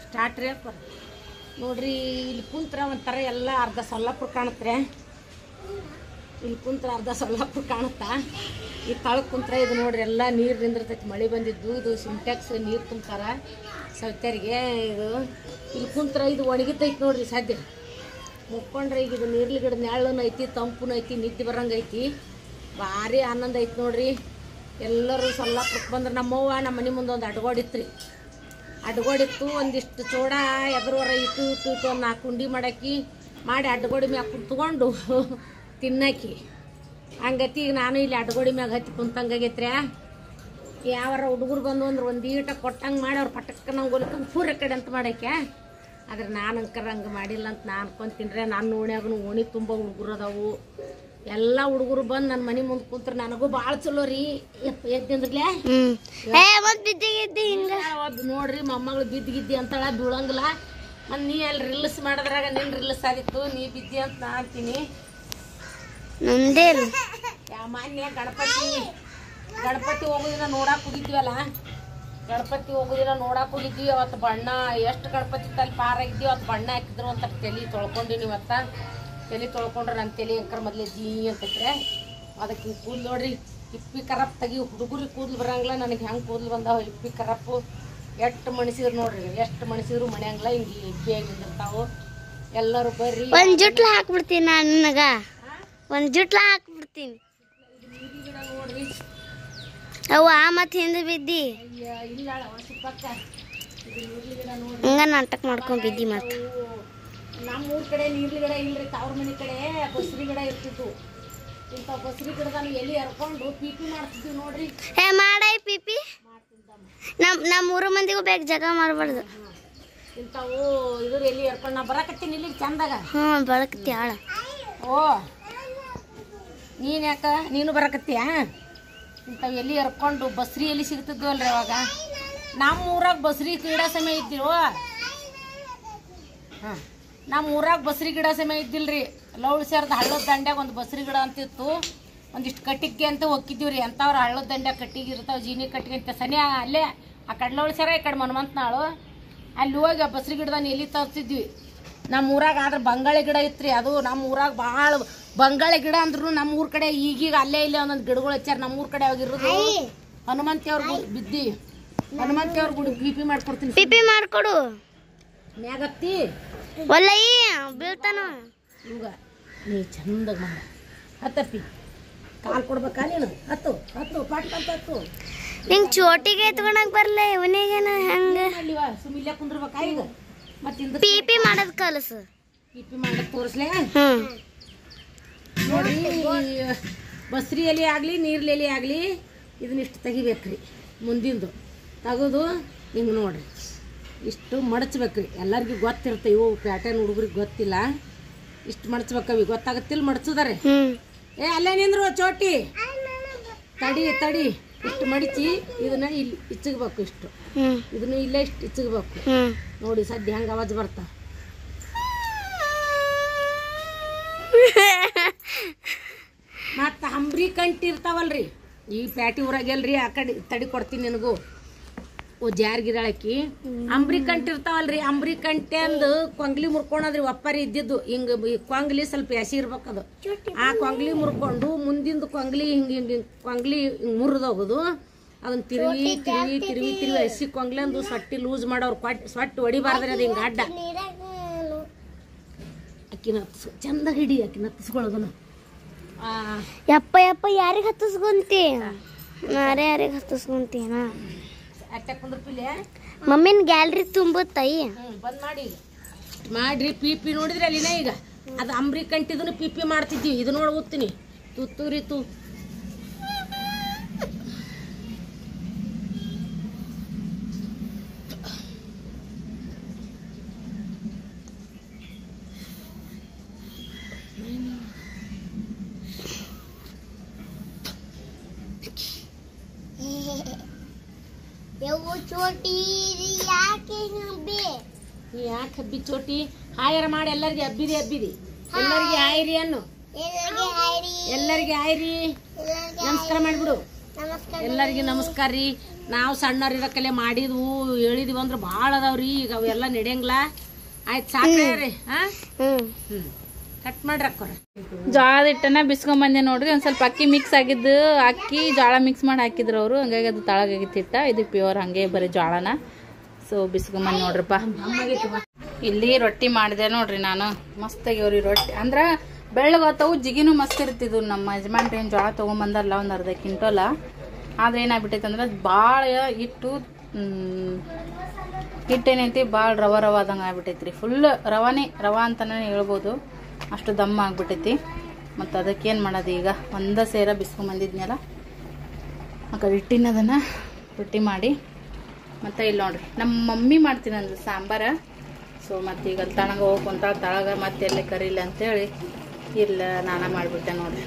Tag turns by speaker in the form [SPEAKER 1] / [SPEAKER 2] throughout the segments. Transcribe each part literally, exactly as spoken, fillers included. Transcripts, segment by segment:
[SPEAKER 1] Start ರೀ ಅಪ್ಪ ನೋಡ್ರಿ. ಇಲ್ಲಿ ಕುಂತ್ರ ಒಂಥರ ಎಲ್ಲ ಅರ್ಧ ಸೊಲ್ಲಾಪುರ ಕಾಣುತ್ತೆ. ಇಲ್ಲಿ ಕುಂತ್ರ ಅರ್ಧ ಸೊಲ್ಲಾಪುರ ಕಾಣುತ್ತಾ. ಈ ತಳಗೆ ಕುಂತ್ರ ಇದು ನೋಡ್ರಿ ಎಲ್ಲ ನೀರು ನಿಂದಿರ್ತೈತಿ. ಮಳೆ ಬಂದಿದ್ದು ಇದು ಸಿಂಟ್ಯಾಕ್ಸ್ ನೀರು ತುಂಬ್ತಾರ ಸೌತ್ಯಾರಿಗೆ. ಇದು ಇಲ್ಲಿ ಕುಂತ್ರ ಇದು ಒಣಗಿತೈತಿ ನೋಡ್ರಿ. ಸದ್ಯ ಮುಕ್ಕೊಂಡ್ರೆ ಈಗ ಇದು ನೀರ್ಲಿ ಗಿಡ ನೆಳ್ಳೂ ಐತಿ, ತಂಪುನೂ ಐತಿ, ನಿದ್ದೆ ಬರಂಗೆ ಐತಿ. ಭಾರಿ ಆನಂದ ಐತಿ ನೋಡ್ರಿ. ಎಲ್ಲರೂ ಸೊಲ್ಲಾಪುರಕ್ಕೆ ಬಂದ್ರೆ ನಮ್ಮವ್ವ ನಮ್ಮ ಮನೆ ಮುಂದೆ ಒಂದು ಅಡ್ಗೋಡಿತ್ತು ರೀ. ಅಡ್ಗೋಡಿತ್ತು ಒಂದಿಷ್ಟು ಚೋಡ ಎದುರುವರ ಇಟ್ಟು ಇಟ್ಟು ಇಟ್ಟು ಒಂದು ನಾಲ್ಕು ಉಂಡಿ ಮಾಡಾಕಿ ಮಾಡಿ ಅಡ್ಗೋಡಿ ಮ್ಯಾಗ ಕುಂತ್ಕೊಂಡು ತಿನ್ನಾಕಿ. ಹಂಗತಿ ಈಗ ನಾನು ಇಲ್ಲಿ ಅಡ್ಗೋಡಿ ಮ್ಯಾಗ ಹತ್ತಿ ಕುಂತಂಗಾಗೈತ್ರಿ. ಯಾವಾರ ಹುಡುಗರು ಬಂದು ಅಂದ್ರೆ ಒಂದು ಈಟ ಕೊಟ್ಟಂಗೆ ಮಾಡಿ ಅವ್ರು ಪಟಕ್ಕ ನಂಗೆ ಹೊಲಿಕೊಂಡು ಪೂರ ಕಡೆ ಅಂತ ಮಾಡಾಕೆ. ಆದ್ರೆ ನಾನು ಅಂಕರ ಹಂಗೆ ಮಾಡಿಲ್ಲ ಅಂತ ನಾನು ಅನ್ಕೊಂತೀನಿ ರೀ. ನನ್ನ ಓಣ್ಯಾಗೂ ಓಣಿ ತುಂಬ ಹುಡುಗರು ಅದಾವು. ಎಲ್ಲ ಹುಡುಗರು ಬಂದು ನನ್ನ ಮನೆ ಮುಂದೆ ಕುಂತ್ರೆ ನನಗೂ ಭಾಳ ಚಲೋ ರೀ. ಎದ್ದಿಂದ್ರಲೇ ನೋಡ್ರಿ ಮೊಮ್ಮಗಳು ಬಿದ್ದಿಗಿದ್ದಿ ಅಂತಾಳ ಬೀಳಂಗಿಲ್ಲ. ಮತ್ತು ನೀ ಅಲ್ಲಿ ರಿಲ್ಸ್ ಮಾಡೋದ್ರಾಗ ನಿನ್ನ ರಿಲ್ಸ್ ಆಗಿತ್ತು, ನೀ ಬಿದ್ದಿ ಅಂತ ನಾ ಅಂತೀನಿ. ಯಾವ ಮಾನ್ಯ ಗಣಪತಿ ಗಣಪತಿ ಹೋಗೋದಿನ ನೋಡಕ್ಕೆ ಹೋಗಿದ್ವಲ್ಲ, ಗಣಪತಿ ಹೋಗೋದಿನ ನೋಡಕ್ಕೆ ಹೋಗಿದ್ವಿ. ಅವತ್ತು ಬಣ್ಣ ಎಷ್ಟು ಗಣಪತಿ ತಲೆ ಪಾರಾಗಿದ್ವಿ. ಅವತ್ತು ಬಣ್ಣ ಹಾಕಿದ್ರು ಅಂತ ತಲೆ ತೊಳ್ಕೊಂಡಿನಿ. ಇವತ್ತು ತಲೆ ತೊಳ್ಕೊಂಡ್ರೆ ನನ್ನ ತಲೆ ಅಂಕರ್ ಮೊದಲೇ ಜೀ ಅಂತೈತ್ರೆ. ಅದಕ್ಕೆ ಹಿಂಗೆ ಕೂದಲು ನೋಡ್ರಿ ಇಪ್ಪಿ ಕರಪ್ ತೆಗಿ. ಹುಡುಗರಿಗೆ ಕೂದಲು ಬರಂಗಿಲ್ಲ, ನನಗೆ ಹೆಂಗೆ ಕೂದಲು ಬಂದಾವ ಇಪ್ಪಿ ಕರಪ್ಪು. ಎಷ್ಟು ಮಣಿಸಿದ್ರು ನೋಡ್ರಿ, ಎಷ್ಟು ಮಣಿಸಿದ್ರು ಮನೆಯಂಗಿಲ್ಲ. ಹಿಂಗೆ ಇಪ್ಪಿಯಾಗಿ ನಿಂದಿರ್ತಾವು. ಎಲ್ಲರೂ ಬರ್ರಿ.
[SPEAKER 2] ಒಂದು ಜುಟ್ಲ ಹಾಕ್ಬಿಡ್ತೀನಿ ನನಗ, ಒಂದು ಜುಟ್ಲ ಹಾಕ್ಬಿಡ್ತೀನಿ.
[SPEAKER 1] ಗಿಡ ನೋಡ್ರಿ
[SPEAKER 2] ಅವು ಆ ಮತ್ತೆ ಹಿಂದೆ ಬಿದ್ದಿ
[SPEAKER 1] ಇಲ್ಲ ಪಕ್ಕ. ಇದು ನೀರ್ಲಿ ಗಿಡ ನೋಡ್ರಿ
[SPEAKER 2] ಹಂಗ ನಾಟಕ ಮಾಡ್ಕೊಂಡ್ ಬಿದ್ದಿ. ಮತ್ತೆ
[SPEAKER 1] ನಮ್ಮ ಊರ ಕಡೆ ನೀರ್ಲಿ ಗಿಡ ಇಲ್ರಿ. ತವ್ರ ಮನೆ ಕಡೆ ಬಸ್ರಿ ಗಿಡ ಇರ್ತಿದ್ವು. ಇಂಥ ಬಸ್ರಿ ಗಿಡದಾನು ಎಲ್ಲಿ ಹರ್ಕೊಂಡು ಪಿಪಿ ಮಾಡ್ತಿದ್ವಿ ನೋಡ್ರಿ.
[SPEAKER 2] ಹೇ ಮಾಡಾಯ್ ಪಿಪಿ. ನಮ್ಮ ನಮ್ಮ ಮೂರು ಮಂದಿಗೂ ಬೇಕು, ಜಾಗ ಮಾಡಬಾರ್ದು.
[SPEAKER 1] ಇಂಥವು ಇದ್ರ ಎಲ್ಲಿ ಹರ್ಕೊಂಡು ನಾ ಬರಕತ್ತೀನಿ ಇಲ್ಲಿ ಚಂದಾಗ.
[SPEAKER 2] ಹ್ಞೂ ಬಳಕತ್ತಿ ಆಳ.
[SPEAKER 1] ಓ ನೀನು ಯಾಕ ನೀನು ಬರಕತ್ತೀಯಾ? ಇಂಥವು ಎಲ್ಲಿ ಹರ್ಕೊಂಡು ಬಸ್ರಿ ಎಲ್ಲಿ ಸಿಗ್ತಿದ್ವು ಅಲ್ರಿ ಅವಾಗ. ನಮ್ಮ ಊರಾಗ ಬಸ್ರಿ ಗಿಡ ಸಮಯ ಇದ್ದಿಲ್ವ? ಹಾಂ, ನಮ್ಮ ಊರಾಗ ಬಸ್ರಿ ಗಿಡ ಸಮಯ ಇದ್ದಿಲ್ರಿ. ಲೌಳ್ ಸೇರ್ದ ಹಳ್ಳದ ದಂಡ್ಯಾಗ ಒಂದು ಬಸ್ರಿ ಗಿಡ ಅಂತಿತ್ತು. ಒಂದಿಷ್ಟು ಕಟ್ಟಿಗೆ ಅಂತ ಹೋಗಿದ್ದೀವಿ ರೀ. ಅಂಥವ್ರು ಹಳ್ಳದ ದಂಡ್ಯಾಗ ಕಟ್ಟಿಗೆ ಇರ್ತಾವೆ, ಜೀನಿ ಕಟ್ಟಿಗೆ ಅಂತ ಸನಿ ಅಲ್ಲೇ ಆ ಕಡೆ ಲೌಳ್ ಸೇರ ಈ ಕಡೆ ಮನ್ಮಂತನಾಳು. ಅಲ್ಲಿ ಹೋಗಿ ಆ ಬಸ್ರಿ ಗಿಡದಾನ ಎಲ್ಲಿ ತರ್ತಿದ್ವಿ. ನಮ್ಮ ಊರಾಗ ಆದ್ರೆ ಬಂಗಾಳಿ ಗಿಡ ಇತ್ತು ರೀ. ಅದು ನಮ್ಮ ಊರಾಗ ಭಾಳ ಬಂಗಾಳಿ ಗಿಡ ಅಂದ್ರು ನಮ್ಮ ಊರ ಕಡೆ ಈಗೀಗ ಅಲ್ಲೇ ಇಲ್ಲೇ ಒಂದೊಂದು ಗಿಡಗಳು ಹಚ್ಚಾರ. ನಮ್ಮ ಊರ ಕಡೆ ಆಗಿರೋದು ಹನುಮಂತಿಯವ್ರ ಬಿದ್ದಿ. ಹನುಮಂತಿಯವ್ರ ಗುಡಿ ಪಿಪಿ ಮಾಡ್ಕೊಡ್ತೀನಿ.
[SPEAKER 2] ಪಿಪಿ ಮಾಡ್ಕೊಡು.
[SPEAKER 1] ಮ್ಯಾಗತ್ತಿ
[SPEAKER 2] ಒಲ್ಲೈ ಬೀಳ್ತಾನ.
[SPEAKER 1] ಇವಾಗ ನೀ ಚಂದಾಗ ಮಾಡ. ಹತ್ತಪ್ಪಿ ಕಾಲು ಕೊಡ್ಬೇಕಾ ನೀನು? ಹತ್ತು ಹತ್ತು ಪಾಟ್ ಅಂತ ಹತ್ತು.
[SPEAKER 2] ನಿಂಗೆ ಚೋಟಿಗೆ ಎತ್ಕೊಳಕ್ ಬರಲ್ಲ ಇವನಿಗೇನ ಹೆಂಗೆ?
[SPEAKER 1] ಅಲ್ಲಿವ ಸುಮಿಲ್ಯ ಕುಂದ್ರಬೇಕಾ ಈಗ? ಮತ್ತೆ
[SPEAKER 2] ಪಿಪಿ ಮಾಡೋದು ಕಲಸು.
[SPEAKER 1] ಪಿಪಿ ಮಾಡಕ್ ತೋರಿಸ್ಲೇ?
[SPEAKER 2] ಹ್ಞೂ
[SPEAKER 1] ನೋಡ್ರಿ, ಬಸ್ರಿ ಎಲೆ ಆಗಲಿ ನೀರ್ಲಿ ಎಲೆ ಆಗಲಿ ಇದನ್ನಿಷ್ಟು ತೆಗಿಬೇಕ್ರಿ. ಮುಂದಿಂದು ತೆಗೆದು ಹಿಂಗೆ ನೋಡ್ರಿ ಇಷ್ಟು ಮಡಚ್ಬೇಕ್ರಿ. ಎಲ್ಲರಿಗೂ ಗೊತ್ತಿರುತ್ತೆ, ಇವು ಪ್ಯಾಟರ್ನ್ ಹುಡುಗರಿಗೆ ಗೊತ್ತಿಲ್ಲ. ಇಷ್ಟು ಮಡಚ್ಬೇಕವಿ ಗೊತ್ತಾಗತ್ತಿಲ್ಲ ಮಡಚುದಾರೆ. ಏ ಅಲ್ಲೇ ನಿಂದ್ರು ಚೋಟಿ ತಡಿ ತಡಿ. ಇಷ್ಟು ಮಡಿಚಿ ಇದನ್ನ ಇಲ್ಲಿ ಇಚ್ಚಗಬೇಕು. ಇಷ್ಟು ಇದನ್ನು ಇಲ್ಲೇ ಇಷ್ಟು ಇಚ್ಚಗಬೇಕು ನೋಡಿ. ಸದ್ಯ ಹೆಂಗೆ ಆವಾಜ್ ಬರ್ತಾ. ಮತ್ತು ಅಂಬ್ರಿ ಕಂಟಿ ಇರ್ತಾವಲ್ರಿ ಈ ಪ್ಯಾಟಿ ಊರಾಗೆಲ್ರಿ. ಆ ಕಡೆ ತಡಿ ಕೊಡ್ತೀನಿ ನಿನಗೂ. ಓ ಜಾರ್ಗಿರಾಳಕಿ ಅಂಬ್ರಿ ಕಂಟಿ ಇರ್ತಾವಲ್ರಿ. ಅಂಬ್ರಿ ಕಂಟೆ ಅಂದು ಕೊಂಗ್ಲಿ ಮುರ್ಕೊಂಡ್ರಿ ಒಪ್ಪರಿ ಇದ್ದಿದ್ದು. ಹಿಂಗೆ ಕೊಂಗ್ಲಿ ಸ್ವಲ್ಪ ಎಸಿ ಇರ್ಬೇಕದು. ಆ ಕೊಂಗ್ಲಿ ಮುರ್ಕೊಂಡು ಮುಂದಿಂದು ಕೊಂಗ್ಲಿ ಹಿಂಗೆ ಹಿಂಗೆ ಕೊಂಗ್ಲಿ ಹಿಂಗೆ ಮುರಿದೋಗೋದು. ಅದನ್ನ ತಿರುವಿ ತಿರುವಿ ತಿರುವಿ ತಿರುವಿ ಎಸಿ ಕೊಂಗ್ಲಿ ಅಂದು ಸೊಟ್ಟಿ ಲೂಸ್ ಮಾಡೋರು ಕೊಟ್ಟು ಸೊಟ್ಟು ಹೊಡಿಬಾರ್ದ್ರಿ. ಅದು ಹಿಂಗೆ ಅಡ್ಡ ಅಕ್ಕಿನ ಹತ್ತಿಸ್ ಚಂದ ಹಿಡಿ. ಅಕ್ಕಿನ ಹತ್ತಿಸ್ಕೊಳ್ಳೋದನ್ನು
[SPEAKER 2] ಯಪ್ಪ ಯಪ್ಪ ಯಾರಿಗೆ ಹತ್ತಿಸ್ಕೊಂತಿ? ನಾರೇ ಯಾರಿಗೆ ಹತ್ತಿಸ್ಕೊಂತೀನ?
[SPEAKER 1] ಅಟ್ಟ ಕುಂದ್ರಪಿಲೆ
[SPEAKER 2] ಮಮ್ಮಿನ ಗ್ಯಾಲರಿ ತುಂಬುತ್ತೈ.
[SPEAKER 1] ಬಂದ್ ಮಾಡಿ ಮಾಡ್ರಿ. ಪಿಪಿ ನೋಡಿದ್ರಿ ಅಲ್ಲಿನ ಈಗ ಅದು ಅಂಬ್ರಿ ಕಂಟಿದನು ಪಿಪಿ ಮಾಡ್ತಿದ್ವಿ. ಇದು ನೋಡಿ ಓದ್ತೀನಿ ತುತ್ತೂರಿ ತು
[SPEAKER 2] ಚೋಟಿ ಯಾಕೆ ಹಬ್ಬಿ?
[SPEAKER 1] ಯಾಕೆ ಹಬ್ಬಿ ಚೋಟಿ? ಹಾಯರ ಮಾಡಿ ಎಲ್ಲರಿಗೆ ಹಬ್ಬಿದಿ ಹಬ್ಬಿದಿ. ಎಲ್ಲರಿಗೆ ಹಾಯ್ರಿ ಅನ್ನು. ಎಲ್ಲರಿಗೆ ಹಾಯ್ರಿ. ನಮಸ್ಕಾರ ಮಾಡ್ಬಿಡು. ಎಲ್ಲರಿಗೆ ನಮಸ್ಕಾರ ರೀ. ನಾವು ಸಣ್ಣವ್ರ ಇರಕಲೆ ಮಾಡಿದ್ವು ಹೇಳಿದ್ವು ಅಂದ್ರೆ ಭಾಳ ಅದಾವ್ರಿ ಈಗ ಅವೆಲ್ಲ ನಡೆಯಂಗಿಲ್ಲ ಆಯ್ತು ಸಾಕ್ರಿ ಹಾ ಹ್ಮ್ ಕಟ್ ಮಾಡ್ರಿ ಅಕ್ಕೋರ
[SPEAKER 3] ಜೋಳದ ಹಿಟ್ಟನ್ನ ಬಿಸ್ಕೊಂಬಂದೆ ನೋಡ್ರಿ ಒಂದ್ ಸ್ವಲ್ಪ ಅಕ್ಕಿ ಮಿಕ್ಸ್ ಆಗಿದ್ದು ಅಕ್ಕಿ ಜೋಳ ಮಿಕ್ಸ್ ಮಾಡಿ ಹಾಕಿದ್ರು ಅವರು ಹಂಗಾಗಿ ಅದು ತಳಗಾಗಿತ್ತು ಹಿಟ್ಟ ಇದು ಪ್ಯೂರ್ ಹಂಗೆ ಬರೀ ಜೋಳನ ಸೊ ಬಿಸ್ಕೊಂಬಂದು ನೋಡ್ರಪ್ಪ ಇಲ್ಲಿ ರೊಟ್ಟಿ ಮಾಡಿದೆ ನೋಡ್ರಿ ನಾನು ಮಸ್ತ್ ಆಗ್ಯಾವ್ರಿ ರೊಟ್ಟಿ ಅಂದ್ರ ಬೆಳ್ಳಗತ್ತವು ಜಿಗಿನೂ ಮಸ್ತ್ ಇರ್ತಿದ್ವು ನಮ್ಮ ಯಜಮಾನ್ರಿ ಏನು ಜೋಳ ತೊಗೊಂಬಂದಾರಲ್ಲ ಒಂದು ಅರ್ಧ ಕ್ವಿಂಟೋಲ ಆದ್ರೆ ಏನಾಗ್ಬಿಟ್ಟೈತೆ ಅಂದ್ರೆ ಭಾಳ ಹಿಟ್ಟು ಹಿಟ್ಟೇನೈತಿ ಭಾಳ ರವ ರವ ಆದಂಗೆ ಆಗ್ಬಿಟ್ಟೈತ್ರಿ ಫುಲ್ ರವಾನೇ ರವಾ ಅಂತಾನೆ ಹೇಳ್ಬೋದು ಅಷ್ಟು ದಮ್ಮ ಆಗ್ಬಿಟ್ಟೈತಿ ಮತ್ತು ಅದಕ್ಕೇನು ಮಾಡೋದು ಈಗ ಒಂದ ಸೇರ ಬಿಸ್ಕೊಂಬಂದಿದ್ನಲ್ಲ ಆ ಕಡೆ ಹಿಟ್ಟಿನದನ್ನು ರೊಟ್ಟಿ ಮಾಡಿ ಮತ್ತು ಇಲ್ಲಿ ನೋಡ್ರಿ ನಮ್ಮ ಮಮ್ಮಿ ಮಾಡ್ತೀನಿ ಅಂದ್ರೆ ಸಾಂಬಾರ ಸೊ ಮತ್ತು ಈಗ ತಳಗ ಹೋಗ್ಕೊಂತ ತಳಗ ಮತ್ತೆ ಎಲ್ಲಿ ಕರೀಲ್ಲ ಅಂತೇಳಿ ಇಲ್ಲ ನಾನ ಮಾಡಿಬಿಟ್ಟೆ ನೋಡ್ರಿ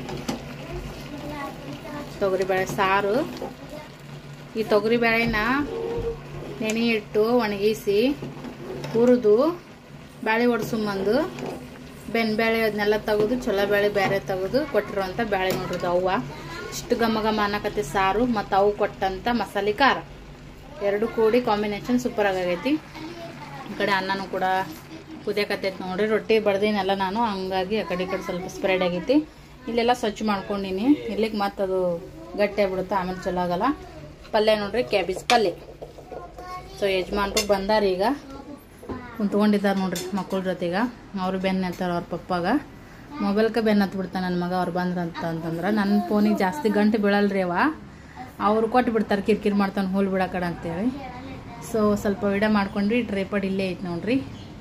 [SPEAKER 3] ತೊಗರಿಬೇಳೆ ಸಾರು ಈ ತೊಗರಿಬೇಳೆನ ನೆನೆ ಇಟ್ಟು ಒಣಗಿಸಿ ಹುರಿದು ಬೇಳೆ ಒಡ್ಸಂಬಂದು ಬೆನ್ಬೇಳೆ ಅದನ್ನೆಲ್ಲ ತೆಗೆದು ಚೊಲೋ ಬೇಳೆ ಬೇರೆ ತೆಗೆದು ಕೊಟ್ಟಿರುವಂಥ ಬೇಳೆ ನೋಡ್ರಿ ಅವ್ವ ಇಷ್ಟು ಘಮ ಘಮ ಅನ್ನಕತ್ತೆ ಸಾರು ಮತ್ತು ಅವು ಕೊಟ್ಟಂಥ ಮಸಾಲೆ ಖಾರ ಎರಡು ಕೂಡಿ ಕಾಂಬಿನೇಷನ್ ಸೂಪರ್ ಆಗೈತಿ ಈ ಕಡೆ ಅನ್ನನೂ ಕೂಡ ಕುದಿಯಕತ್ತೈತಿ ನೋಡ್ರಿ ರೊಟ್ಟಿ ಬಡ್ದಿನೆಲ್ಲ ನಾನು ಹಂಗಾಗಿ ಆ ಕಡೆ ಈ ಕಡೆ ಸ್ವಲ್ಪ ಸ್ಪ್ರೆಡ್ ಆಗೈತಿ ಇಲ್ಲೆಲ್ಲ ಸ್ವಚ್ಛ ಮಾಡ್ಕೊಂಡಿನಿ ಇಲ್ಲಿಗೆ ಮತ್ತೆ ಅದು ಗಟ್ಟಿ ಆಗ್ಬಿಡುತ್ತೆ ಆಮೇಲೆ ಚಲೋ ಆಗಲ್ಲ ಪಲ್ಯ ನೋಡ್ರಿ ಕ್ಯಾಬೇಜ್ ಪಲ್ಯ ಸೊ ಯಜಮಾನ್ರು ಬಂದಾರ ಈಗ ಕುಂತ್ಕೊಂಡಿದ್ದಾರೆ ನೋಡ್ರಿ ಮಕ್ಕಳ ಜೊತೆಗ ಅವರು ಬೆನ್ನ ಹತ್ತಾರ ಅವ್ರ ಪಪ್ಪಾಗ ಮೊಬೈಲ್ಗೆ ಬೆನ್ನ ಹತ್ತು ಬಿಡ್ತಾನೆ ನನ್ನ ಮಗ ಅವ್ರು ಬಂದ್ರಂತ ಅಂತಂದ್ರೆ ನನ್ನ ಫೋನಿಗೆ ಜಾಸ್ತಿ ಗಂಟೆ ಬೀಳಲ್ರಿ ಅವ ಅವ್ರು ಕೊಟ್ಟು ಬಿಡ್ತಾರೆ ಕಿರಿಕಿರಿ ಮಾಡ್ತಾನೆ ಹೋಲ್ ಬಿಡ ಕಡೆ ಅಂತೇಳಿ ಸೊ ಸ್ವಲ್ಪ ವಿಡಿಯೋ ಮಾಡ್ಕೊಂಡ್ರಿ ಟ್ರೈಪಾಡ್ ಇಲ್ಲೇ ಐತೆ ನೋಡ್ರಿ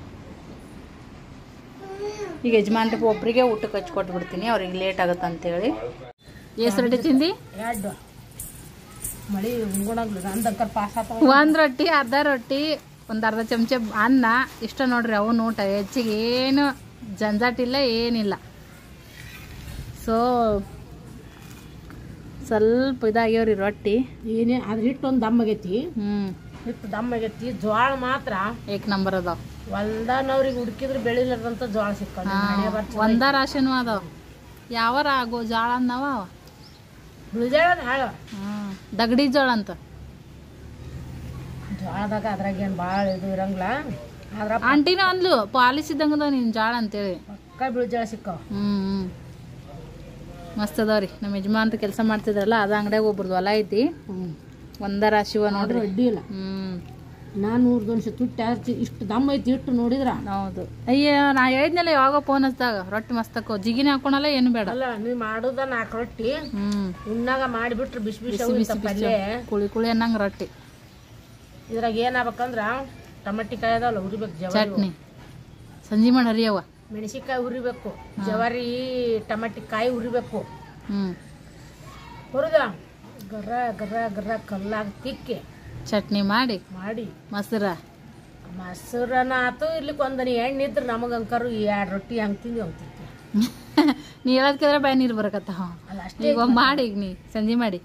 [SPEAKER 3] ಈಗ ಯಜಮಾನ್ರಿ ಒಬ್ಬರಿಗೆ ಊಟಕ್ಕೆ ಹಚ್ಚಿ ಕೊಟ್ಟು ಬಿಡ್ತೀನಿ ಅವ್ರಿಗೆ ಲೇಟ್ ಆಗುತ್ತೆ ಅಂತೇಳಿ ಎಷ್ಟು ರೊಟ್ಟಿ ತಿಂದು
[SPEAKER 1] ಎರಡು ಮಳಿ ಉಂಗುಣಗ್ಲಿ ಅಂದಕ್ಕರ್ ಪಾಸ್ ಆತ
[SPEAKER 3] ಒಂದು ರೊಟ್ಟಿ ಅರ್ಧ ರೊಟ್ಟಿ ಒಂದು ಅರ್ಧ ಚಮಚ ಅನ್ನ ಇಷ್ಟ ನೋಡ್ರಿ ಅವನು ಊಟ ಹೆಚ್ಚಿಗೆ ಏನು ಜಂಜಾಟಿಲ್ಲ ಏನಿಲ್ಲ ಸೊ ಸ್ವಲ್ಪ ಇದಾಗ್ಯಾವ್ರಿ ರೊಟ್ಟಿ
[SPEAKER 1] ಏನೇ ಅದ್ರ ಹಿಟ್ಟು ಒಂದು ದಮ್ ಆಗೈತಿ
[SPEAKER 3] ಹ್ಞೂ
[SPEAKER 1] ಹಿಟ್ಟು ದಮ್ ಆಗೈತಿ ಜೋಳ ಮಾತ್ರ
[SPEAKER 3] ಏಕ್ ನಂಬರ್ ಅದಾವ
[SPEAKER 1] ಹೊಲ್ದಾನವ್ರಿಗೆ ಹುಡುಕಿದ್ರೆ ಬೆಳಿಲಾರ್ದಂತ ಜೋಳ ಸಿಕ್ಕ
[SPEAKER 3] ಒಂದ ರಾಶನು ಅದಾವ ಯಾವಾರ ಆಗೋ ಜೋಳ ಅನ್ನವ
[SPEAKER 1] ಬಿಳಿಜಾಳ ಹಾಳ
[SPEAKER 3] ಹ್ಞೂ ದಗಡಿ ಜೋಳ ಅಂತ
[SPEAKER 1] ಜೋಳದಾಗ ಅದ್ರಾಗ ಏನು ಭಾಳ ಇದು ಇರಂಗಿಲ್ಲ ಆದ್ರ
[SPEAKER 3] ಆಂಟಿನ ಅಂದ್ಲು ಪಾಲಿಸ್ ಇದ್ದಂಗದ ನಿನ್ ಜಾಳ ಅಂತೇಳಿ
[SPEAKER 1] ಪಕ್ಕ ಬಿಳಿಜಾಳ ಸಿಕ್ಕಾವ
[SPEAKER 3] ಹ್ಞೂ ಹ್ಞೂ ಮಸ್ತ್ ಅದಾವ್ರಿ ನಮ್ಮ ಯಜಮಾನ್ರು ಕೆಲಸ ಮಾಡ್ತಿದ್ರಲ್ಲ ಅದ ಅಂಗಡಿಯಾಗ ಒಬ್ರದ್ದು ಹೊಲ ಐತಿ ಒಂದ ರಾಶಿವ ನೋಡ್ರಿ
[SPEAKER 1] ಅಡ್ಡಿ ಇಲ್ಲ
[SPEAKER 3] ಹ್ಮ್
[SPEAKER 1] ನಾನು ನೂರು ದೊನ್ಸಿ ತುಟ್ಟಿ ಇಷ್ಟು ದಮ್ಮ ಐತಿ ಇಟ್ಟು ನೋಡಿದ್ರ
[SPEAKER 3] ಹೌದು ಅಯ್ಯ ನಾ ಹೇಳಿದ್ನಲ್ಲ ಯಾವಾಗ ಫೋನ್ ಹಚ್ಚಿದಾಗ ರೊಟ್ಟಿ ಮಸ್ತಕ್ಕೋ ಜಿಗಿನ ಹಾಕೊಳಲ್ಲ ಏನು ಬೇಡ
[SPEAKER 1] ಅಲ್ಲ ನೀವ್ ಮಾಡುದ ನಾಲ್ಕು ರೊಟ್ಟಿ
[SPEAKER 3] ಹ್ಮ್
[SPEAKER 1] ಉಣ್ಣಾಗ ಮಾಡಿಬಿಟ್ರೆ ಬಿಸಿ ಬಿಸಿ
[SPEAKER 3] ಬಿಸಿ ಬಿಸಿ ಕುಳಿ ಕುಳಿ ಅನ್ನಂಗ ರೊಟ್ಟಿ
[SPEAKER 1] ಇದ್ರಾಗ ಏನಾಗ್ಬೇಕಂದ್ರ ಟಮಟಿಕಾಯಿ ಅದಾವಲ್ಲ ಹುರಿಬೇಕು ಜವಾರಿ
[SPEAKER 3] ಚಟ್ನಿ ಸಂಜೆ ಮಾಡಿ ಹರಿಯವ
[SPEAKER 1] ಮೆಣಸಿಕಾಯಿ ಹುರಿಬೇಕು ಜವಾರಿ ಟಮಟಿಕಾಯಿ ಹುರಿಬೇಕು
[SPEAKER 3] ಹ್ಮ್
[SPEAKER 1] ಹುರಿದ ಗರ್ರ ಗರ್ರ ಗರ್ರ ಕಲ್ಲಾಗ ತಿಕ್ಕಿ
[SPEAKER 3] ಚಟ್ನಿ ಮಾಡಿ
[SPEAKER 1] ಮಾಡಿ
[SPEAKER 3] ಮೊಸರ
[SPEAKER 1] ಮೊಸರನ ಆತು ಇರ್ಲಿಕ್ಕೆ ಒಂದನಿ ಎಣ್ಣೆ ಇದ್ರೆ ನಮಗಂಕರು ಎರಡು ರೊಟ್ಟಿ ಹಂಗೆ ತಿಂದು ಹಂಗೆ ತಿಂತೀವಿ
[SPEAKER 3] ನೀ ಹೇಳೋದ್ಕಿದ್ರೆ ಬಾಯಿ ನೀರು ಬರಕತ್ತ
[SPEAKER 1] ಅಲ್ಲ ಅಷ್ಟೇ
[SPEAKER 3] ಈಗ ಮಾಡಿ ಈಗ ನೀ ಸಂಜೆ ಮಾಡಿ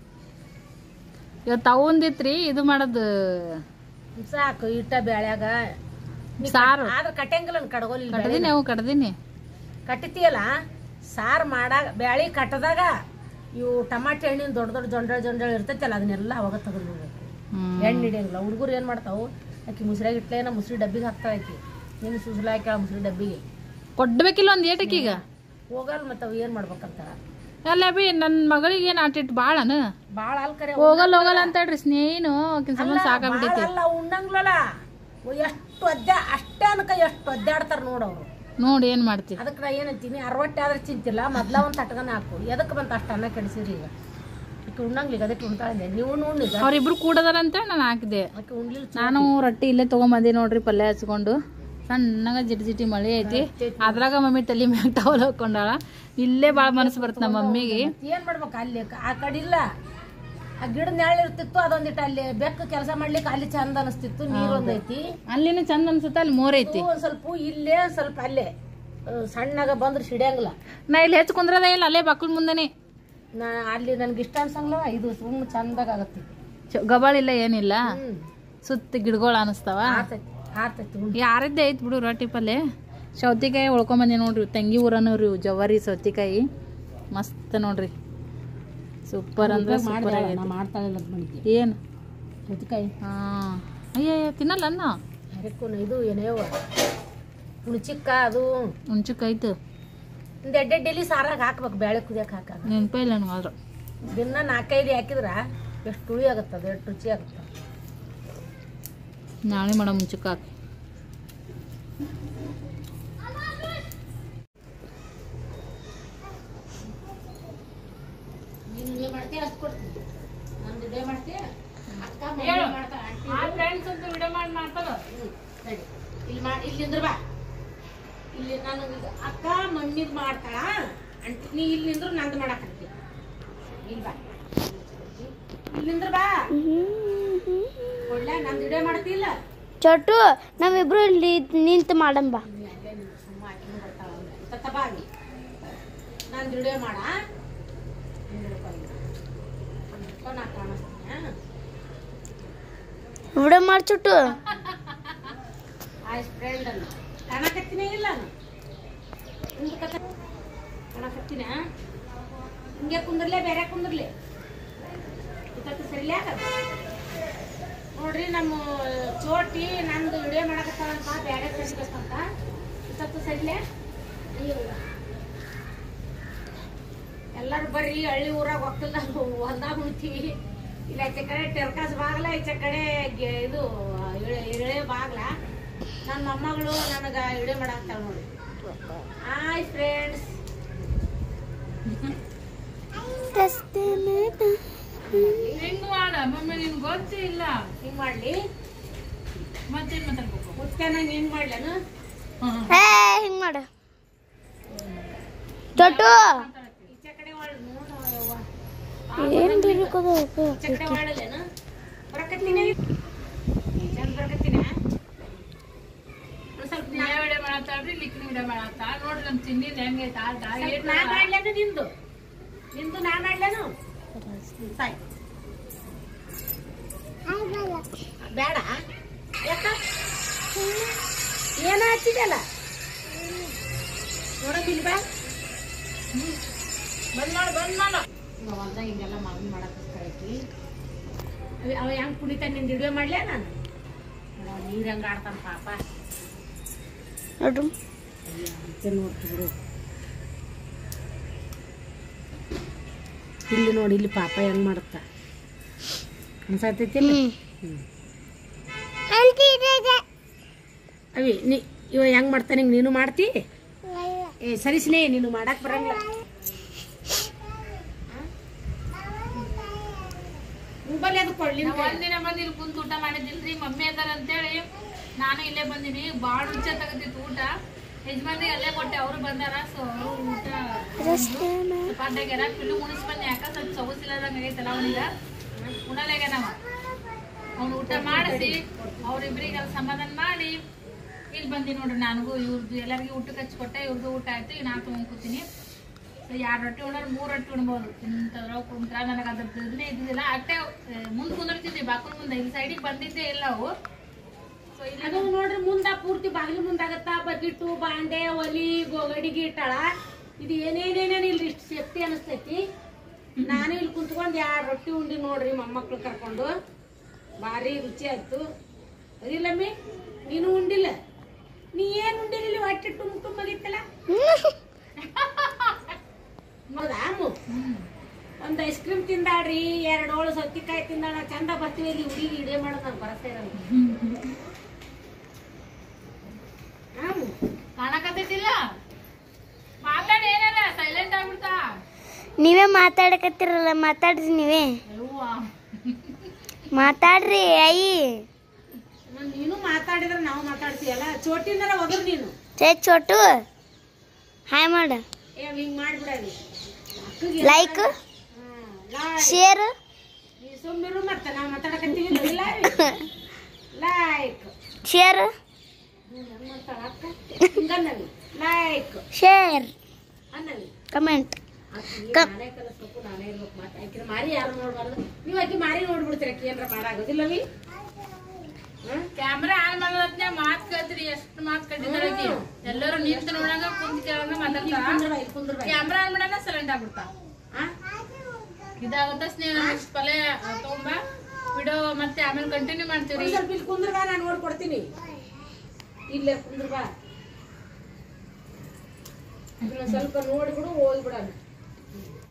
[SPEAKER 3] ಇವತ್ತು ಅವಂದಿತ್ರಿ ಇದು ಮಾಡೋದು
[SPEAKER 1] ಸಾಕು ಇಟ್ಟ ಬ್ಯಾಳ್ಯಾಗ
[SPEAKER 3] ಸಾರು
[SPEAKER 1] ಆದ್ರೆ ಕಟ್ಟಂಗಿಲ್ಲ ಕಡ್ಗೋಲಿ
[SPEAKER 3] ಕಟ್ಟದೀನಿ ಅವು ಕಟ್ಟದೀನಿ
[SPEAKER 1] ಕಟ್ಟಿತೀಯಲ್ಲ ಸಾರು ಮಾಡಾಗ ಬ್ಯಾಳಿ ಕಟ್ಟದಾಗ ಇವು ಟಮಾಟೆ ಹಣ್ಣಿನ ದೊಡ್ಡ ದೊಡ್ಡ ಜೊಂಡಳ ಜೊಂಡಳ ಇರ್ತೈತಲ್ಲ ಅದನ್ನೆಲ್ಲ ಅವಾಗ ತೆಗೆದ್ಬಿಡ್ಬೇಕು ಎಣ್ಣೆ ಹಿಡಿಯಂಗಿಲ್ಲ ಹುಡುಗರು ಏನು ಮಾಡ್ತಾವು ಆಕಿ ಮುಸ್ರಾಗ ಇಟ್ಲೇನ ಮುಸ್ರಿ ಡಬ್ಬಿಗೆ ಹಾಕ್ತಾಳೆ ಆಕಿ ನೀನು ಸುಸ್ಲ ಹಾಕ್ಯಾಳ ಮುಸ್ರಿ ಡಬ್ಬಿಗೆ
[SPEAKER 3] ಕೊಡ್ಬೇಕಿಲ್ಲ ಒಂದು ಏಟಕ್ಕೀಗ
[SPEAKER 1] ಹೋಗಲ್ಲ ಮತ್ತೆ ಅವು ಏನು ಮಾಡ್ಬೇಕಂತ
[SPEAKER 3] ಅಲ್ಲ ಬಿ ನನ್ನ ಮಗಳಿಗೆ ಏನು ಆಟಿಟ್ಟು ಭಾಳನ
[SPEAKER 1] ಭಾಳ ಅಲ್ ಕರೆ
[SPEAKER 3] ಹೋಗಲ್ಲ ಹೋಗಲ್ಲ ಅಂತ ಹೇಳ್ರಿ ಸ್ನೇಹಿನು ಸಂಬಂಧ ಸಾಕಾಗ್ಬಿಟ್ಟೈತಿ
[SPEAKER 1] ಅಲ್ಲ ಉಣ್ಣಂಗ್ಲಲ್ಲ ಎಷ್ಟು ಒದ್ದೆ ಅಷ್ಟೇ ಅನ್ಕ ಎಷ್ಟು ಒದ್ದಾಡ್ತಾರ ನೋಡವ್ರು
[SPEAKER 3] ನೋಡಿ ಏನ್ ಮಾಡ್ತಿ
[SPEAKER 1] ಅದಕ್ಕೆ ನಾ ಏನಂತೀನಿ ಅರವಟ್ಟೆ ಆದ್ರೆ ಚಿಂತಿಲ್ಲ ಮೊದ್ಲ ಒಂದು ತಟ್ಗನ ಹಾಕು ಎದಕ್ಕೆ ಬಂತ ಅಷ್ಟು ಅನ್ನ ಕೆಡಿಸಿರಿ ಈಗ ಆಕೆ ಉಣ್ಣಂಗ್ಲಿಗೆ ಅದಕ್ಕೆ ಉಣ್ತಾಳೆ ನೀವು ಉಣ್ಣಿದ
[SPEAKER 3] ಅವ್ರಿಬ್ರು ಕೂಡದಾರ ಅಂತ ನಾನು ಹಾಕಿದೆ
[SPEAKER 1] ಆಕೆ ಉಣ್ಲಿಲ್ಲ
[SPEAKER 3] ನಾನು ರೊಟ್ಟಿ ಇಲ್ಲೇ ತೊಗೊಂಬಂದಿ ನೋಡ್ರಿ ಪಲ್ಯ ಹಚ್ಕೊಂಡು ಸಣ್ಣಗ ಜಿಟಿ ಜಿಟಿ ಮಳೆ ಐತಿ ಅದ್ರಾಗ ಮಮ್ಮಿ ತಲೆ ಮ್ಯಾಗ ಟವಲ್ ಹಾಕೊಂಡಾಳ ಇಲ್ಲೇ ಭಾಳ ಮನಸ್ಸು ಬರುತ್ತೆ ನಮ್ಮ ಮಮ್ಮಿಗೆ
[SPEAKER 1] ಏನ್ ಮಾಡ್ಬೇಕು ಅಲ್ಲಿ ಆ ಕಡೆ ಇಲ್ಲ ಆ ಗಿಡ ನೆರಳು ಇರ್ತಿತ್ತು ಅದೊಂದಿಟ್ಟು ಅಲ್ಲಿ ಬೆಕ್ಕ ಕೆಲಸ ಮಾಡ್ಲಿಕ್ಕೆ ಅಲ್ಲಿ ಚಂದ ಅನಿಸ್ತಿತ್ತು ನೀರೊಂದೈತಿ
[SPEAKER 3] ಅಲ್ಲಿನ ಚಂದ ಅನ್ಸುತ್ತೆ ಅಲ್ಲಿ ಮೋರ್ ಐತಿ
[SPEAKER 1] ಒಂದ್ ಸ್ವಲ್ಪ ಇಲ್ಲೇ ಒಂದ್ ಸ್ವಲ್ಪ ಅಲ್ಲೇ ಸಣ್ಣಗ ಬಂದ್ರೆ ಸಿಡಿಯಂಗಿಲ್ಲ
[SPEAKER 3] ನಾ ಇಲ್ಲಿ ಹೆಚ್ಚು ಕುಂದ್ರದ ಇಲ್ಲ ಅಲ್ಲೇ ಬಕ್ಕಳ ಮುಂದೆನೆ
[SPEAKER 1] ನಾ ಅಲ್ಲಿ ನನ್ಗೆ ಇಷ್ಟ ಅನ್ಸಂಗಿಲ್ಲ ಇದು ಸುಮ್ಮನೆ ಚಂದಾಗ ಆಗತ್ತೆ
[SPEAKER 3] ಗಬಾಳಿಲ್ಲ ಏನಿಲ್ಲ ಸುತ್ತ ಗಿಡಗಳು ಅನಿಸ್ತಾವ
[SPEAKER 1] ಆರ್ತೈತಿ ಆರ್ತೈತಿ
[SPEAKER 3] ಯಾರದ್ದೇ ಐತಿ ಬಿಡು ರೊಟ್ಟಿ ಪಲ್ಯ ಸೌತಿಕಾಯಿ ಉಳ್ಕೊಂಬಂದಿ ನೋಡ್ರಿ ತಂಗಿ ಊರನವ್ರಿ ಜವಾರಿ ಸೌತಿಕಾಯಿ ಮಸ್ತ್ ನೋಡ್ರಿ ಸೂಪರ್ ಅಂದ್ರೆ ಸೂಪರ್ ಆಗೈತಿ
[SPEAKER 1] ಮಾಡ್ತಾಳೆ
[SPEAKER 3] ಏನು
[SPEAKER 1] ಮುದ್ಕಾಯಿ
[SPEAKER 3] ಹಾಂ ಅಯ್ಯ ತಿನ್ನಲ್ಲ ಅನ್ನ
[SPEAKER 1] ಹರಿಕು ಇದು ಏನೇವ ಹುಣಚಿಕ್ಕ ಅದು
[SPEAKER 3] ಹುಣ್ಚಿಕಾಯ್ತು
[SPEAKER 1] ಒಂದು ಎಡ್ಡೆ ಡೈಲಿ ಸಾರಾಗ ಹಾಕ್ಬೇಕು ಬೇಳೆ ಕುದಿಯಕ್ಕೆ ಹಾಕಾಗ
[SPEAKER 3] ನೆನಪ ಇಲ್ಲ ನನಗಾದ್ರೆ
[SPEAKER 1] ದಿನ ನಾಲ್ಕೈದು ಹಾಕಿದ್ರ ಎಷ್ಟು ಹುಳಿ ಆಗುತ್ತೆ ಅದು ಎಷ್ಟು ರುಚಿ ಆಗುತ್ತೆ
[SPEAKER 3] ನಾಳೆ ಮಾಡೋ ಮುಂಚೆಕ್ ಹಾಕಿ
[SPEAKER 1] ನೀನು ಮಾಡ್ತೀಯ ಅಷ್ಟು ಕೊಡ್ತೀನಿ ನಾನು ವಿಡಿಯೋ ಮಾಡ್ತೀಯ ಅಕ್ಕ
[SPEAKER 3] ಫ್ರೆಂಡ್ಸ್ ಅಂತ ವಿಡಿಯೋ ಮಾಡಿ ಮಾಡ್ತಾರ
[SPEAKER 1] ಸರಿ ಇಲ್ಲಿ ಮಾಡಿ ಇಲ್ಲಿ ನಿಂದ್ರ ಬಾ ಇಲ್ಲಿ ನಾನು ಅಕ್ಕ ಮಮ್ಮಿದ್ ಮಾಡ್ತಾಳ ಅಂಟಿ ನೀ ಇಲ್ಲಿ ನಿಂದ್ರು ನಂದು ಮಾಡಾಕತ್ತಿ ಇಲ್ಲಿ ಬಾ ಇಲ್ಲಿ ನಿಂದ್ರ ಬಾ ಒಳ್ಳೆ ನಂದು ವಿಡಿಯೋ ಮಾಡ್ತಿಲ್ಲ
[SPEAKER 2] ಚೋಟು ನಾವಿಬ್ರು ಇಲ್ಲಿ ನಿಂತು ಮಾಡಂಬ
[SPEAKER 1] ಸುಮ್ಮ ಆಕಿನೂ ಬರ್ತಾಳ ತತ್ತ ಬಾ ಅಲ್ಲಿ ನಂದು ವಿಡಿಯೋ ಮಾಡ ನಾ ಕಾಣಿಸ್ತೀನಿ
[SPEAKER 2] ವಿಡಿಯೋ ಮಾಡಿ ಚೋಟು
[SPEAKER 1] ಆಯ್ತು ಫ್ರೆಂಡ್ ಅನ್ನ ಕಾಣಕತ್ತೀನಿ ಇಲ್ಲ ಕಾಣಕತ್ತೀನ ಹಿಂಗೆ ಕುಂದ್ರಲೇ ಬೇರೆ ಕುಂದ್ರಲಿ ಇವತ್ತು ಸರಿಲೇ ಆಗದ ನೋಡ್ರಿ ನಮ್ಮ ಚೋಟಿ ನಂದು ವಿಡಿಯೋ ಮಾಡಕತ್ತಾಳಂತ ಬೇರೆ ಕಳಿಸ್ಬೇಕಂತ ಇವತ್ತು ಸರಿಲೇ ಎಲ್ಲರೂ ಬರ್ರಿ ಹಳ್ಳಿ ಊರಾಗ ಒಕ್ಕಲ್ದಾಗ ಹೊಲ್ದಾಗ ಉಣ್ತೀವಿ ಇಲ್ಲ ಈಚೆ ಕಡೆ ಟೆರ್ಕಾಸ್ ಬಾಗ್ಲ ಈಚೆ ಕಡೆ ಇದು ಇಳೆ ಬಾಗ್ಲ ನನ್ನ ಮೊಮ್ಮಗಳು ನನಗೆ ವಿಡಿಯೋ ಮಾಡಾಕ್ತಾಳ ನೋಡಿ ಹಾಯ್ ಫ್ರೆಂಡ್ಸ್
[SPEAKER 3] ಹೆಂಗ್ ಮಾಡ ಮಮ್ಮಿ ನಿನ್ ಗೊತ್ತೇ ಇಲ್ಲ
[SPEAKER 1] ಹಿಂಗ್ ಮಾಡ್ಲಿ
[SPEAKER 3] ಮತ್ತೇನ್ ಮಾತಾಡ್ಬೇಕು
[SPEAKER 1] ಮುತ್ಯಾನ ಹಿಂಗ್ ಮಾಡ್ಲೇನು
[SPEAKER 2] ಏ ಹಿಂಗ್ ಮಾಡ ಚೋಟು
[SPEAKER 1] ಈಚೆ ಕಡೆ ಒಳ್ಳೆ ನೋಡವ್ವ
[SPEAKER 2] ಏನ್ ಬೇಕದು
[SPEAKER 1] ಈಚೆ ಕಡೆ ಒಳ್ಳೇನು ಬರಕತ್ತೀನಿ ಚಂದ ಬರಕತ್ತೀನಿ ಸ್ವಲ್ಪ
[SPEAKER 3] ನೀ ವಿಡಿಯೋ ಮಾಡತ್ತಾಳ್ರಿ ಲಿಕ್ನಿ ವಿಡಿಯೋ ಮಾಡತ್ತ ನೋಡ್ರಿ ನಮ್ ತಿಂದಿನ ಹೆಂಗೈತೆ ಆಟ
[SPEAKER 1] ನಾ ಮಾಡ್ಲೇನು ನಿಂದು ನಿಂದು ನಾ ಮಾಡ್ಲೇನು ಸಾಯ್ ಬೇಡ ಯಾಕ ಏನ ಹಚ್ಚಿದಲ್ಲ ನೋಡೋದಿಲ್ಲ ಬಾ
[SPEAKER 3] ಬಂದ್ ಮಾಡು ಬಂದ್ ಮಾಡು
[SPEAKER 1] ಹೊಲ್ದಾಗ ಹಿಂಗೆಲ್ಲ ಮಾವಿನ ಮಾಡಕ್ಕೋಸ್ಕರ ಐತಿ ಅವ ಹೆಂಗ್ ಕುಣಿತಾನೆ ನಿಂದು ವಿಡಿಯೋ ಮಾಡ್ಲೇ ನಾನು ನೀರು ಹೆಂಗ ಆಡ್ತಾನ ಪಾಪ
[SPEAKER 2] ನೋಡು
[SPEAKER 1] ನೋಡ್ತಿದ್ರು ಇಲ್ಲಿ ನೋಡಿ ಇಲ್ಲಿ ಪಾಪ ಹೆಂಗ್ ಮಾಡುತ್ತ ಅನ್ಸತೈತಿ ಅವಿ ನೀ ಇವ ಹೆಂಗ್ ಮಾಡ್ತಾನೆ ಹಿಂಗ್ ನೀನು ಮಾಡ್ತಿ ಏ ಸರಿ ಸ್ನೇಹ ನೀನು ಮಾಡಕ್ ಬರಂಗಿಲ್ಲ ಮೊಬೈಲ್ ಅದು ಕೊಡ್ಲಿ
[SPEAKER 3] ಒಂದಿನ ಬಂದು ಇಲ್ಲಿ ಕುಂತ ಊಟ ಮಾಡಿದಿಲ್ರಿ ಮಮ್ಮಿ ಅದಾರ ಅಂತೇಳಿ ನಾನು ಇಲ್ಲೇ ಬಂದಿನಿ ಬಾಳ ರುಚಿ ತಗದಿತ್ತು ಊಟ ಯಜಮಾನ್ರಿ ಅಲ್ಲೇ ಕೊಟ್ಟೆ ಅವರು ಬಂದಾರ ಸೊ ಅವರು ಊಟ ಚಪಾತಿಯಾಗ್ಯಾರ ಪಿಲ್ಲು ಮುಣಿಸ್ ಬಂದು ಯಾಕ ಸ್ವಲ್ಪ ಸೊಗಸಿಲ್ಲದಂಗ ಆಗೈತಲ್ಲ ಅವನಿಗ ಉಣಲಾಗ್ಯಾನವ ಅವ್ನು ಊಟ ಮಾಡಿಸಿ ಅವ್ರಿಬ್ರಿಗೆ ಅಲ್ಲಿ ಸಮಾಧಾನ ಮಾಡಿ ಇಲ್ಲಿ ಬಂದಿ ನೋಡ್ರಿ ನನಗೂ ಇವ್ರದ್ದು ಎಲ್ಲರಿಗೂ ಊಟಕ್ಕೆ ಹಚ್ಕೊಟ್ಟೆ ಇವ್ರದ್ದು ಊಟ ಆಯ್ತು ಈಗ ನಾನು ತಗೊಂಡ್ ಕೂತೀನಿ ಎರಡು ರೊಟ್ಟಿ ಉಣ್ಣೋರು ಮೂರು ರೊಟ್ಟಿ ಉಣ್ಬೋದು ಇಂಥದ್ರ ಕುಂತ್ರ ನನಗೆ ಅದ್ರದ್ದು ಇದನ್ನೇ ಇದ್ದಿದ್ದಿಲ್ಲ ಅಟ್ಟೆ ಮುಂದೆ ಕುಂದಿರ್ತಿದ್ವಿ ಬಾಕಲ್ ಮುಂದೆ ಇಲ್ಲಿ ಸೈಡಿಗೆ ಬಂದಿದ್ದೇ ಇಲ್ಲ ಅವು ಸೊ ಇಲ್ಲಿ
[SPEAKER 1] ಅದು ನೋಡ್ರಿ ಮುಂದ ಪೂರ್ತಿ ಬಾಗಿಲು ಮುಂದಾಗತ್ತ ಬಗಿಟ್ಟು ಬಾಂಡೆ ಒಲಿ ಗಡಿಗೆ ಇಟ್ಟಾಳ ಇದು ಏನೇನೇನೇನು ಇಲ್ಲಿ ಇಷ್ಟು ಸೇಫ್ಟಿ ಅನಿಸ್ತೈತಿ ನಾನು ಇಲ್ಲಿ ಕುಂತ್ಕೊಂಡು ಎರಡು ರೊಟ್ಟಿ ಉಂಡಿ ನೋಡ್ರಿ ಮೊಮ್ಮಕ್ಳು ಕರ್ಕೊಂಡು ಭಾರಿ ರುಚಿ ಆಯ್ತು ಅದಿಲ್ಲಮ್ಮಿ ನೀನು ಉಂಡಿಲ್ಲ ನೀ ಏನು ಉಂಡಿಲ್ಲ ಹೊಟ್ಟೆ ಟುಮ್ ಟುಮ್ ಆಗಿತ್ತಲ್ಲ ಹೌದಾ ಒಂದು ಐಸ್ ಕ್ರೀಮ್ ತಿಂದಾಡ್ರಿ ಎರಡು ಹೋಳು ಸೌತಿಕಾಯಿ ತಿಂದಾಳ ಚಂದ ಬರ್ತೀವಿ ಇಲ್ಲಿ ಹುಡುಗಿ ವಿಡಿಯೋ ಮಾಡೋದು ನಾನು ಬರಸ್ತಾ ಇರಲ್ಲ
[SPEAKER 3] ಕಾಣಕತ್ತೈತಿಲ್ಲ ಮಾತಾಡಿ ಏನಾರ ಸೈಲೆಂಟ್ ಆಗ್ಬಿಡ್ತಾ
[SPEAKER 2] ನೀವೇ ಮಾತಾಡಕತ್ತಿರಲ್ಲ ಮಾತಾಡ್ರಿ ನೀವೇ ಮಾತಾಡ್ರಿ ಅಯ್ಯಿ
[SPEAKER 1] ನೀನು ಮಾತಾಡಿದ್ರೆ ನಾವು ಮಾತಾಡ್ತೀಯಲ್ಲ ಚೋಟಿಂದರ ಹೋದ್ರು ನೀನು
[SPEAKER 2] ಚೇ ಚೋಟು ಹಾಯ್ ಮಾಡ
[SPEAKER 1] ಏ ಹಿಂಗ್ ಮಾಡ್ಬಿಡವಿ
[SPEAKER 2] ಲೈಕ್ ಶೇರ್
[SPEAKER 1] ನೀ ಸುಮ್ಮಿರು ಮತ್ತೆ ನಾವು ಮಾತಾಡಕತ್ತೀವಿ ಲೈಕ್
[SPEAKER 2] ಶೇರ್
[SPEAKER 1] ಲೈಕ್
[SPEAKER 2] ಶೇರ್
[SPEAKER 1] ಅನ್ನವಿ
[SPEAKER 2] ಕಮೆಂಟ್
[SPEAKER 1] ನಾನೇ ಕಲಿಸ್ಬೇಕು ನಾನೇ ಇರ್ಬೇಕು ಮಾತಾಡ್ತೀರ ಮಾರಿ ಯಾರು ನೋಡ್ಬಾರ್ದು ನೀವು ಆಕಿ ಮಾರಿ ನೋಡ್ಬಿಡ್ತೀರ ಆಕಿ ಏನ್ರ ಮಾಡಾಗೋದಿಲ್ಲವಿ
[SPEAKER 3] ಕ್ಯಾಮ್ರಾ ಆನ್ ಮಾಡೋದ್ನ ಮಾತ್ ಕೇಳ್ತೀರಿ ಎಷ್ಟು ಮಾತ್ ಕಟ್ಟಿದಾರೆ ಎಲ್ಲರೂ ನಿಂತು ನೋಡಂಗ ಕುಂತ ಕೇಳಂಗ ಮಾತಾಡ್ತಾರ ಕ್ಯಾಮ್ರಾ ಆನ್ ಮಾಡಾನ ಸೈಲೆಂಟ್ ಆಗ್ಬಿಡ್ತಾ ಇದಾಗತ್ತ ಸ್ನೇಹ ಪಲ್ಯ ತಗೊಂಬ ವಿಡಿಯೋ ಮತ್ತೆ ಆಮೇಲೆ ಕಂಟಿನ್ಯೂ ಮಾಡ್ತೀವಿ.
[SPEAKER 1] ಸ್ವಲ್ಪ ಇಲ್ಲಿ ಕುಂದ್ರ ಬಾ, ನಾನು ನೋಡ್ಕೊಡ್ತೀನಿ. ಇಲ್ಲೇ ಕುಂದ್ರ ಬಾ, ಸ್ವಲ್ಪ ನೋಡ್ಬಿಡು ಹೋಗ್ಬಿಡೋಣ.